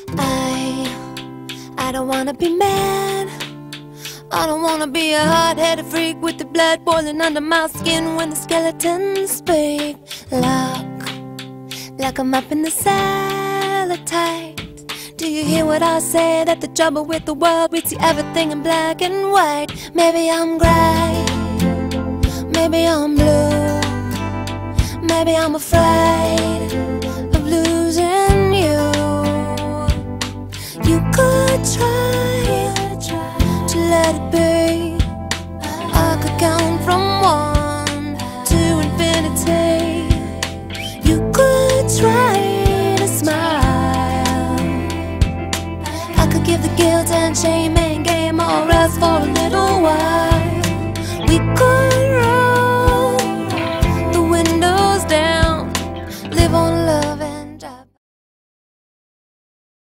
I don't wanna be mad. I don't wanna be a hard-headed freak with the blood boiling under my skin when the skeletons speak. Look I'm up in the cellar tight. Do you hear what I say? That the trouble with the world, we see everything in black and white. Maybe I'm gray, maybe I'm blue, maybe I'm afraid of losing you. You could try to let it be. I could count from 1 to infinity. You could try to smile. I could give the guilt and shame and game or rest for a little while.